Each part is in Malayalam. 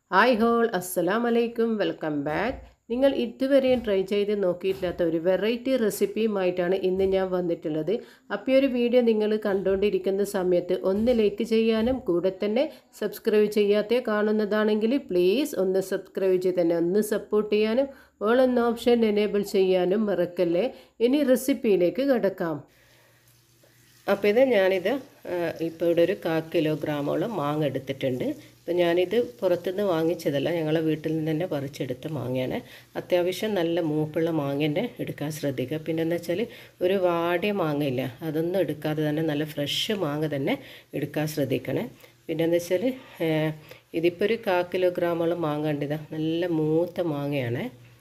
ഹായ് ഹോൾ അസ്സലാമു അലൈക്കും വെൽക്കം ബാക്ക്. നിങ്ങൾ ഇതുവരെയും ട്രൈ ചെയ്ത് നോക്കിയിട്ടില്ലാത്ത ഒരു വെറൈറ്റി റെസിപ്പിയുമായിട്ടാണ് ഇന്ന് ഞാൻ വന്നിട്ടുള്ളത്. അപ്പോൾ ഈ ഒരു വീഡിയോ നിങ്ങൾ കണ്ടുകൊണ്ടിരിക്കുന്ന സമയത്ത് ഒന്ന് ലൈക്ക് ചെയ്യാനും കൂടെ തന്നെ സബ്സ്ക്രൈബ് ചെയ്യാതെ കാണുന്നതാണെങ്കിൽ പ്ലീസ് ഒന്ന് സബ്സ്ക്രൈബ് ചെയ്ത് തന്നെ ഒന്ന് സപ്പോർട്ട് ചെയ്യാനും ഓൾ എന്ന ഓപ്ഷൻ എനേബിൾ ചെയ്യാനും മറക്കല്ലേ. ഇനി റെസിപ്പിയിലേക്ക് കടക്കാം. അപ്പോൾ ഞാനിത് ഇപ്പോൾ ഇവിടെ ഒരു 1/4 കിലോഗ്രാമോളം മാങ്ങ എടുത്തിട്ടുണ്ട്. അപ്പോൾ ഞാനിത് പുറത്തുനിന്ന് വാങ്ങിച്ചതല്ല, ഞങ്ങളെ വീട്ടിൽ നിന്ന് തന്നെ പറിച്ചെടുത്ത മാങ്ങയാണ്. അത്യാവശ്യം നല്ല മൂപ്പുള്ള മാങ്ങ തന്നെ എടുക്കാൻ ശ്രദ്ധിക്കുക. പിന്നെ എന്താ വെച്ചാൽ ഒരു വാടിയ മാങ്ങയില്ല, അതൊന്നും എടുക്കാതെ തന്നെ നല്ല ഫ്രഷ് മാങ്ങ തന്നെ എടുക്കാൻ ശ്രദ്ധിക്കണേ. പിന്നെ എന്താ വെച്ചാൽ ഇതിപ്പോൾ ഒരു 1/4 കിലോഗ്രാമോളം മാങ്ങ ഉണ്ട്. ഇതാ നല്ല മൂത്ത മാങ്ങയാണ്.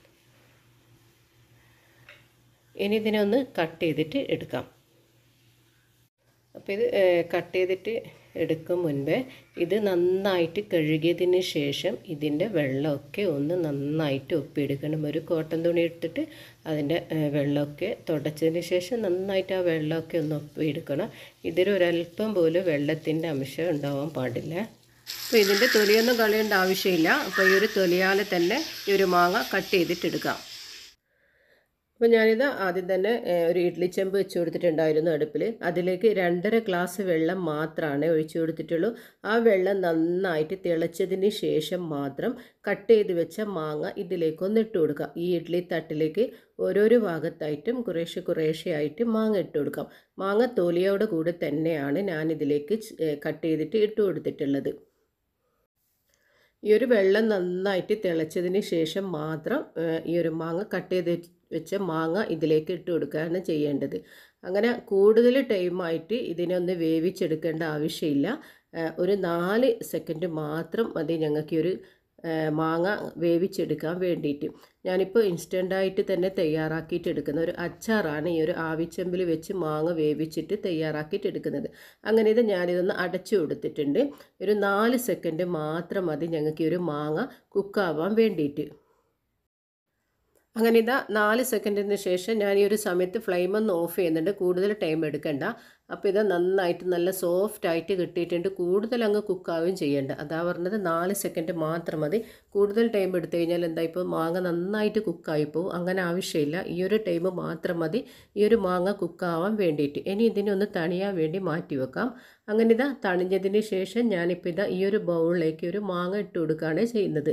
ഇനി ഇതിനെ ഒന്ന് കട്ട് ചെയ്തിട്ട് എടുക്കാം. അപ്പോൾ ഇത് കട്ട് ചെയ്തിട്ട് എടുക്കും മുൻപേ ഇത് നന്നായിട്ട് കഴുകിയതിന് ശേഷം ഇതിൻ്റെ വെള്ളമൊക്കെ ഒന്ന് നന്നായിട്ട് ഒപ്പിയെടുക്കണം. ഒരു കോട്ടൺ തുണി എടുത്തിട്ട് അതിൻ്റെ വെള്ളമൊക്കെ തുടച്ചതിന് ശേഷം നന്നായിട്ട് ആ വെള്ളമൊക്കെ ഒന്ന് ഒപ്പിയെടുക്കണം. ഇതിലൊരല്പം പോലും വെള്ളത്തിൻ്റെ അംശം ഉണ്ടാവാൻ പാടില്ല. അപ്പോൾ ഇതിൻ്റെ തൊലിയൊന്നും കളയേണ്ട ആവശ്യമില്ല. അപ്പോൾ ഈ ഒരു തൊലിയാൽ തന്നെ ഈ ഒരു മാങ്ങ കട്ട് ചെയ്തിട്ടെടുക്കാം. അപ്പോൾ ഞാനിത് ആദ്യം തന്നെ ഒരു ഇഡ്ഡലി ചെമ്പ് വെച്ച് കൊടുത്തിട്ടുണ്ടായിരുന്നു അടുപ്പിൽ. അതിലേക്ക് 2.5 ഗ്ലാസ് വെള്ളം മാത്രമാണ് ഒഴിച്ചു കൊടുത്തിട്ടുള്ളൂ. ആ വെള്ളം നന്നായിട്ട് തിളച്ചതിന് ശേഷം മാത്രം കട്ട് ചെയ്ത് വെച്ച മാങ്ങ ഇതിലേക്കൊന്ന് ഇട്ട് കൊടുക്കുക. ഈ ഇഡ്ഡലി തട്ടിലേക്ക് ഓരോരോ ഭാഗത്തായിട്ടും കുറേശ്ശെ ആയിട്ട് മാങ്ങ ഇട്ട് കൊടുക്കാം. മാങ്ങ തൊലിയോട് കൂടെ തന്നെയാണ് ഞാനിതിലേക്ക് കട്ട് ചെയ്തിട്ട് ഇട്ട് കൊടുത്തിട്ടുള്ളത്. ഈ ഒരു വെള്ളം നന്നായിട്ട് തിളച്ചതിന് ശേഷം മാത്രം ഈ ഒരു മാങ്ങ കട്ട് ചെയ്ത് വെച്ച മാങ്ങ ഇതിലേക്ക് ഇട്ട് കൊടുക്കുകയാണ് ചെയ്യേണ്ടത്. അങ്ങനെ കൂടുതൽ ടൈമായിട്ട് ഇതിനൊന്ന് വേവിച്ചെടുക്കേണ്ട ആവശ്യമില്ല. ഒരു 4 സെക്കൻഡ് മാത്രം മതി ഞങ്ങൾക്ക് ഈ ഒരു മാങ്ങ വേവിച്ചെടുക്കാൻ വേണ്ടിയിട്ട്. ഞാനിപ്പോൾ ഇൻസ്റ്റൻ്റായിട്ട് തന്നെ തയ്യാറാക്കിയിട്ട് എടുക്കുന്ന ഒരു അച്ചാറാണ് ഈ ഒരു ആവിച്ചെമ്പിൽ വെച്ച് മാങ്ങ വേവിച്ചിട്ട് തയ്യാറാക്കിയിട്ട് എടുക്കുന്നത്. അങ്ങനെ ഇത് ഞാനിതൊന്ന് അടച്ചു കൊടുത്തിട്ടുണ്ട്. ഒരു 4 സെക്കൻഡ് മാത്രം മതി ഞങ്ങൾക്ക് ഈ ഒരു മാങ്ങ കുക്കാവാൻ വേണ്ടിയിട്ട്. അങ്ങനെ ഇതാ 4 സെക്കൻഡിന് ശേഷം ഞാൻ ഈ ഒരു സമയത്ത് ഫ്ലെയിം ഒന്ന് ഓഫ് ചെയ്യുന്നുണ്ട്. കൂടുതൽ ടൈം എടുക്കണ്ട. അപ്പോൾ ഇത് നന്നായിട്ട് നല്ല സോഫ്റ്റായിട്ട് കിട്ടിയിട്ടുണ്ട്. കൂടുതൽ അങ്ങ് കുക്കാവുകയും ചെയ്യേണ്ട. അതാ പറഞ്ഞത് 4 സെക്കൻഡ് മാത്രം മതി. കൂടുതൽ ടൈം എടുത്തു കഴിഞ്ഞാൽ എന്താ ഇപ്പോൾ മാങ്ങ നന്നായിട്ട് കുക്കായി പോകും. അങ്ങനെ ആവശ്യമില്ല. ഈ ഒരു ടൈം മാത്രം മതി ഈ ഒരു മാങ്ങ കുക്കാവാൻ വേണ്ടിയിട്ട്. ഇനി ഇതിനെ ഒന്ന് തണിയാൻ വേണ്ടി മാറ്റി വെക്കാം. അങ്ങനെ ഇതാ തണിഞ്ഞതിന് ശേഷം ഞാനിപ്പോൾ ഇതാ ഈ ഒരു ബൗളിലേക്ക് ഒരു മാങ്ങ ഇട്ട് കൊടുക്കുകയാണ് ചെയ്യുന്നത്.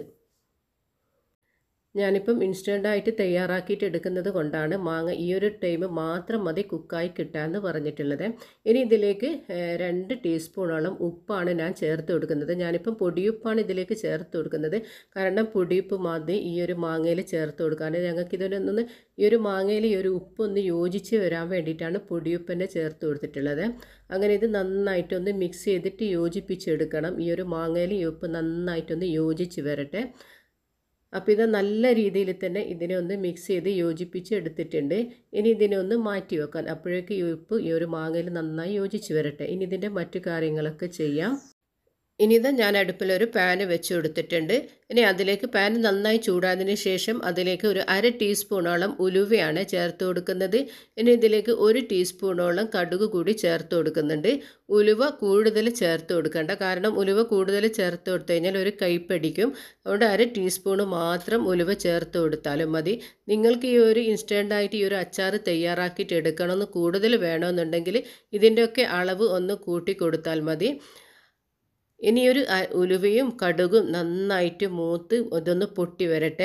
ഞാനിപ്പം ഇൻസ്റ്റൻ്റായിട്ട് തയ്യാറാക്കിയിട്ട് എടുക്കുന്നത് കൊണ്ടാണ് മാങ്ങ ഈ ഒരു ടൈം മാത്രം മതി കുക്കായി കിട്ടാമെന്ന് പറഞ്ഞിട്ടുള്ളത്. ഇനി ഇതിലേക്ക് 2 ടീസ്പൂണോളം ഉപ്പാണ് ഞാൻ ചേർത്ത് കൊടുക്കുന്നത്. ഞാനിപ്പം പൊടിയുപ്പാണ് ഇതിലേക്ക് ചേർത്ത് കൊടുക്കുന്നത്. കാരണം പൊടിയുപ്പ് മതി ഈ ഒരു മാങ്ങയിൽ ചേർത്ത് കൊടുക്കാൻ. ഞങ്ങൾക്ക് ഇതിനൊന്ന് ഈ ഒരു മാങ്ങയിൽ ഈ ഒരു ഉപ്പൊന്ന് യോജിച്ച് വരാൻ വേണ്ടിയിട്ടാണ് പൊടിയുപ്പ് തന്നെ ചേർത്ത് കൊടുത്തിട്ടുള്ളത്. അങ്ങനെ ഇത് നന്നായിട്ടൊന്ന് മിക്സ് ചെയ്തിട്ട് യോജിപ്പിച്ചെടുക്കണം. ഈ ഒരു മാങ്ങയിൽ ഈ ഉപ്പ് നന്നായിട്ടൊന്ന് യോജിച്ച് വരട്ടെ. അപ്പോൾ ഇത് നല്ല രീതിയിൽ തന്നെ ഇതിനെ ഒന്ന് മിക്സ് ചെയ്ത് യോജിപ്പിച്ച് എടുത്തിട്ടുണ്ട്. ഇനി ഇതിനെ ഒന്ന് മാറ്റി വെക്കാൻ. അപ്പോഴേക്ക് ഈ ഉപ്പ് ഈ ഒരു മാങ്ങയിൽ നന്നായി യോജിച്ച് വരട്ടെ. ഇനി ഇതിൻ്റെ മറ്റു കാര്യങ്ങളൊക്കെ ചെയ്യാം. ഇനി ഇത് ഞാൻ അടുപ്പിലൊരു പാന് വെച്ച് കൊടുത്തിട്ടുണ്ട്. ഇനി അതിലേക്ക് പാൻ നന്നായി ചൂടായതിന് ശേഷം അതിലേക്ക് ഒരു 1/2 ടീസ്പൂണോളം ഉലുവയാണ് ചേർത്ത് കൊടുക്കുന്നത്. ഇനി ഇതിലേക്ക് 1 ടീസ്പൂണോളം കടുക് കൂടി ചേർത്ത് കൊടുക്കുന്നുണ്ട്. ഉലുവ കൂടുതൽ ചേർത്ത് കൊടുക്കേണ്ട, കാരണം ഉലുവ കൂടുതൽ ചേർത്ത് കൊടുത്തു കഴിഞ്ഞാൽ ഒരു കയ്പ്പടിക്കും. അതുകൊണ്ട് 1/2 ടീസ്പൂണ് മാത്രം ഉലുവ ചേർത്ത് കൊടുത്താലും മതി. നിങ്ങൾക്ക് ഈ ഒരു ഇൻസ്റ്റൻ്റായിട്ട് ഈ ഒരു അച്ചാർ തയ്യാറാക്കിയിട്ട് എടുക്കണമെന്ന് കൂടുതൽ വേണമെന്നുണ്ടെങ്കിൽ ഇതിൻ്റെയൊക്കെ അളവ് ഒന്ന് കൂട്ടി കൊടുത്താൽ മതി. ഇനിയൊരു ഉലുവയും കടുകും നന്നായിട്ട് മൂത്ത് ഇതൊന്ന് പൊട്ടി വരട്ടെ.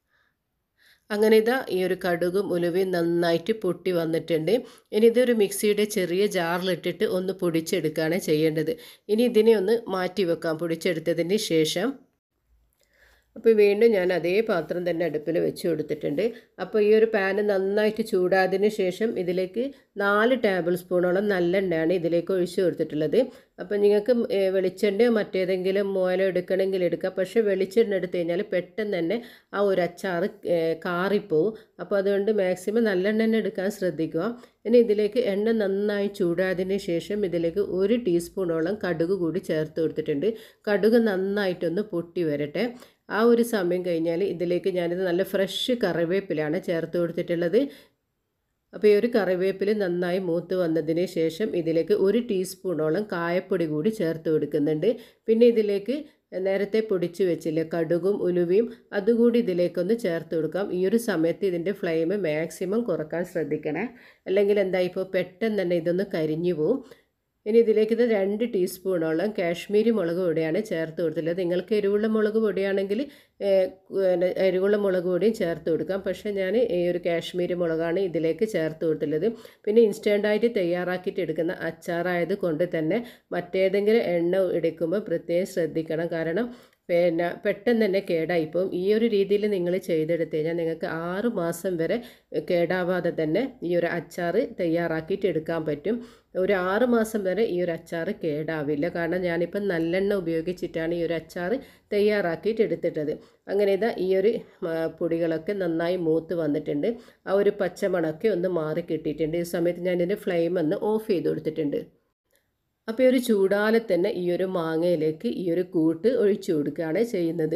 അങ്ങനെ ഇതാ ഈ ഒരു കടുകും ഉലുവയും നന്നായിട്ട് പൊട്ടി വന്നിട്ടുണ്ട്. ഇനി ഇതൊരു മിക്സിയുടെ ചെറിയ ജാറിലിട്ടിട്ട് ഒന്ന് പൊടിച്ചെടുക്കുകയാണ് ചെയ്യേണ്ടത്. ഇനി ഇതിനെ ഒന്ന് മാറ്റി വെക്കാം പൊടിച്ചെടുത്തതിന് ശേഷം. അപ്പോൾ വീണ്ടും ഞാൻ അതേ പാത്രം തന്നെ അടുപ്പിൽ വെച്ച് കൊടുത്തിട്ടുണ്ട്. അപ്പോൾ ഈ ഒരു പാന് നന്നായിട്ട് ചൂടായതിന് ശേഷം ഇതിലേക്ക് 4 ടേബിൾ സ്പൂണോളം നല്ലെണ്ണയാണ് ഇതിലേക്ക് ഒഴിച്ച് കൊടുത്തിട്ടുള്ളത്. അപ്പോൾ നിങ്ങൾക്ക് വെളിച്ചെണ്ണയോ മറ്റേതെങ്കിലും ഓയിലോ എടുക്കണമെങ്കിൽ എടുക്കാം. പക്ഷേ വെളിച്ചെണ്ണ എടുത്തു കഴിഞ്ഞാൽ പെട്ടെന്ന് തന്നെ ആ ഒരു അച്ചാർ കാറിപ്പോവും. അപ്പോൾ അതുകൊണ്ട് മാക്സിമം നല്ലെണ്ണ തന്നെ എടുക്കാൻ ശ്രദ്ധിക്കുക. ഇനി ഇതിലേക്ക് എണ്ണ നന്നായി ചൂടായതിന് ശേഷം ഇതിലേക്ക് 1 ടീസ്പൂണോളം കടുക് കൂടി ചേർത്ത് കൊടുത്തിട്ടുണ്ട്. കടുക് നന്നായിട്ടൊന്ന് പൊട്ടി വരട്ടെ. ആ ഒരു സമയം കഴിഞ്ഞാൽ ഇതിലേക്ക് ഞാനിത് നല്ല ഫ്രഷ് കറിവേപ്പിലാണ് ചേർത്ത് കൊടുത്തിട്ടുള്ളത്. അപ്പോൾ ഈ ഒരു കറിവേപ്പില നന്നായി മൂത്ത് വന്നതിന് ശേഷം ഇതിലേക്ക് 1 ടീസ്പൂണോളം കായപ്പൊടി കൂടി ചേർത്ത് കൊടുക്കുന്നുണ്ട്. പിന്നെ ഇതിലേക്ക് നേരത്തെ പൊടിച്ച് വെച്ചില്ലേ കടുകും ഉലുവയും അതുകൂടി ഇതിലേക്കൊന്ന് ചേർത്ത് കൊടുക്കാം. ഈ ഒരു സമയത്ത് ഇതിൻ്റെ ഫ്ലെയിം മാക്സിമം കുറക്കാൻ ശ്രദ്ധിക്കണേ, അല്ലെങ്കിൽ എന്താ ഇപ്പോൾ പെട്ടെന്ന് തന്നെ ഇതൊന്ന് കരിഞ്ഞു പോവും. ഇനി ഇതിലേക്ക് ഇത് 2 ടീസ്പൂണോളം കാശ്മീരി മുളക് പൊടിയാണ് ചേർത്ത് കൊടുത്തിട്ടുള്ളത്. നിങ്ങൾക്ക് എരിവുള്ള മുളക് പൊടിയാണെങ്കിൽ എരിവുള്ള മുളക് പൊടിയും ചേർത്ത് കൊടുക്കാം. പക്ഷേ ഞാൻ ഈ ഒരു കാശ്മീരി മുളകാണ് ഇതിലേക്ക് ചേർത്ത് കൊടുത്തിട്ടുള്ളത്. പിന്നെ ഇൻസ്റ്റൻ്റായിട്ട് തയ്യാറാക്കിയിട്ട് എടുക്കുന്ന അച്ചാറായത് കൊണ്ട് തന്നെ മറ്റേതെങ്കിലും എണ്ണ എടുക്കുമ്പോൾ പ്രത്യേകം ശ്രദ്ധിക്കണം. കാരണം പിന്നെ പെട്ടെന്ന് തന്നെ കേടായിപ്പോവും. ഈ ഒരു രീതിയിൽ നിങ്ങൾ ചെയ്തെടുത്ത് കഴിഞ്ഞാൽ നിങ്ങൾക്ക് 6 മാസം വരെ കേടാവാതെ തന്നെ ഈ ഒരു അച്ചാർ തയ്യാറാക്കിയിട്ട് എടുക്കാൻ പറ്റും. ഒരു 6 മാസം വരെ ഈ ഒരു അച്ചാർ കേടാവില്ല. കാരണം ഞാനിപ്പം നല്ലെണ്ണ ഉപയോഗിച്ചിട്ടാണ് ഈ ഒരു അച്ചാർ തയ്യാറാക്കിയിട്ട് എടുത്തിട്ടത്. അങ്ങനെ ഇതാ ഈ ഒരു പൊടികളൊക്കെ നന്നായി മൂത്ത് വന്നിട്ടുണ്ട്. ആ ഒരു പച്ചമണമൊക്കെ ഒന്ന് മാറി കിട്ടിയിട്ടുണ്ട്. ഈ സമയത്ത് ഞാനിതിൻ്റെ ഫ്ലെയിം ഒന്ന് ഓഫ് ചെയ്ത് കൊടുത്തിട്ടുണ്ട്. അപ്പോൾ ഈ ഒരു ചൂടാലെ തന്നെ ഈ ഒരു മാങ്ങയിലേക്ക് ഈ ഒരു കൂട്ട് ഒഴിച്ചു കൊടുക്കുകയാണ് ചെയ്യുന്നത്.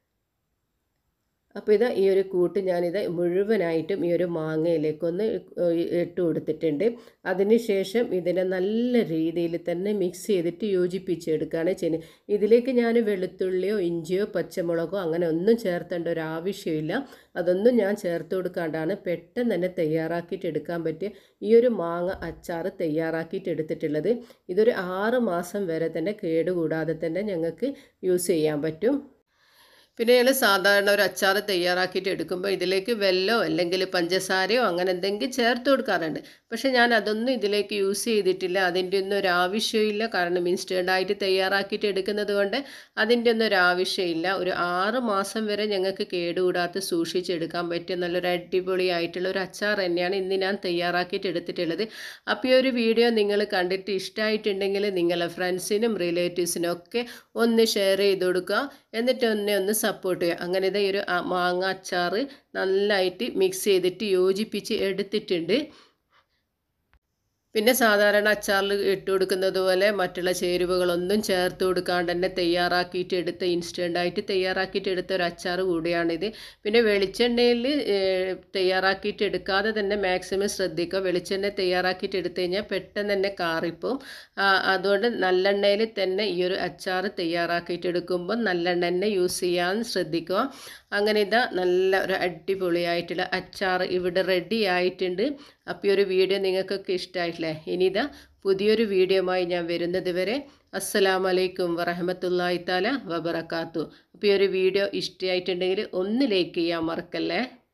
അപ്പോൾ ഇതാ ഈ ഒരു കൂട്ട് ഞാനിത് മുഴുവനായിട്ടും ഈ ഒരു മാങ്ങയിലേക്കൊന്ന് ഇട്ട് കൊടുത്തിട്ടുണ്ട്. അതിനുശേഷം ഇതിനെ നല്ല രീതിയിൽ തന്നെ മിക്സ് ചെയ്തിട്ട് യോജിപ്പിച്ചെടുക്കുകയാണ് ചെയ്യുന്നത്. ഇതിലേക്ക് ഞാൻ വെളുത്തുള്ളിയോ ഇഞ്ചിയോ പച്ചമുളകോ അങ്ങനെ ഒന്നും ചേർത്തേണ്ട ഒരു ആവശ്യമില്ല. അതൊന്നും ഞാൻ ചേർത്ത് കൊടുക്കാണ്ടാണ് പെട്ടെന്ന് തന്നെ തയ്യാറാക്കിയിട്ട് എടുക്കാൻ പറ്റിയ ഈ ഒരു മാങ്ങ അച്ചാർ തയ്യാറാക്കിയിട്ട് എടുത്തിട്ടുള്ളത്. ഇതൊരു 6 മാസം വരെ തന്നെ കേടുകൂടാതെ തന്നെ ഞങ്ങൾക്ക് യൂസ് ചെയ്യാൻ പറ്റും. പിന്നെ ഞങ്ങൾ സാധാരണ ഒരു അച്ചാർ തയ്യാറാക്കിയിട്ട് എടുക്കുമ്പോൾ ഇതിലേക്ക് വെല്ലോ അല്ലെങ്കിൽ പഞ്ചസാരയോ അങ്ങനെ എന്തെങ്കിലും ചേർത്ത് കൊടുക്കാറുണ്ട്. പക്ഷേ ഞാൻ അതൊന്നും ഇതിലേക്ക് യൂസ് ചെയ്തിട്ടില്ല. അതിൻ്റെ ഒന്നും ഒരു ആവശ്യമില്ല. കാരണം ഇൻസ്റ്റൻ്റായിട്ട് തയ്യാറാക്കിയിട്ട് എടുക്കുന്നത് കൊണ്ട് അതിൻ്റെ ഒന്നും ഒരു ആവശ്യമില്ല. ഒരു 6 മാസം വരെ ഞങ്ങൾക്ക് കേടുകൂടാതെ സൂക്ഷിച്ചെടുക്കാൻ പറ്റിയ നല്ലൊരു അടിപൊളിയായിട്ടുള്ള ഒരു അച്ചാർ തന്നെയാണ് ഇന്ന് ഞാൻ തയ്യാറാക്കിയിട്ട് എടുത്തിട്ടുള്ളത്. അപ്പോൾ ഈ ഒരു വീഡിയോ നിങ്ങൾ കണ്ടിട്ട് ഇഷ്ടമായിട്ടുണ്ടെങ്കിൽ നിങ്ങളുടെ ഫ്രണ്ട്സിനും റിലേറ്റീവ്സിനും ഒക്കെ ഒന്ന് ഷെയർ ചെയ്ത് കൊടുക്കുക. എന്നിട്ട് ഒന്ന് സപ്പോർട്ട് ചെയ്യുക. അങ്ങനെ ഇതാ ഈ ഒരു മാങ്ങ അച്ചാർ നല്ലതായിട്ട് മിക്സ് ചെയ്തിട്ട് യോജിപ്പിച്ച് എടുത്തിട്ടുണ്ട്. പിന്നെ സാധാരണ അച്ചാറിൽ ഇട്ട് കൊടുക്കുന്നത് പോലെ മറ്റുള്ള ചേരുവകളൊന്നും ചേർത്ത് കൊടുക്കാണ്ട് തന്നെ തയ്യാറാക്കിയിട്ട് എടുത്ത ഇൻസ്റ്റൻ്റായിട്ട് തയ്യാറാക്കിയിട്ട് എടുത്ത ഒരു അച്ചാർ കൂടിയാണിത്. പിന്നെ വെളിച്ചെണ്ണയിൽ തയ്യാറാക്കിയിട്ട് എടുക്കാതെ തന്നെ മാക്സിമം ശ്രദ്ധിക്കുക. വെളിച്ചെണ്ണ തയ്യാറാക്കിയിട്ട് എടുത്തു കഴിഞ്ഞാൽ പെട്ടെന്ന് തന്നെ കാറിപ്പോവും. അതുകൊണ്ട് നല്ലെണ്ണയിൽ തന്നെ ഈ ഒരു അച്ചാർ തയ്യാറാക്കിയിട്ട് എടുക്കുമ്പോൾ നല്ലെണ്ണ തന്നെ യൂസ് ചെയ്യാൻ ശ്രദ്ധിക്കുക. അങ്ങനെ ഇതാ നല്ല ഒരു അടിപൊളിയായിട്ടുള്ള അച്ചാർ ഇവിടെ റെഡി ആയിട്ടുണ്ട്. അപ്പോൾ ഈ ഒരു വീഡിയോ നിങ്ങൾക്കൊക്കെ ഇഷ്ടമായിട്ടില്ലേ? ഇനി ഇതാ പുതിയൊരു വീഡിയോയുമായി ഞാൻ വരുന്നത് വരെ അസ്സലാമു അലൈക്കും വറഹ്മത്തുള്ളാഹി തആല വബറകാതുഹു. അപ്പോൾ ഈ ഒരു വീഡിയോ ഇഷ്ടമായിട്ടുണ്ടെങ്കിൽ ഒന്ന് ലൈക്ക് ചെയ്യാൻ മറക്കല്ലേ.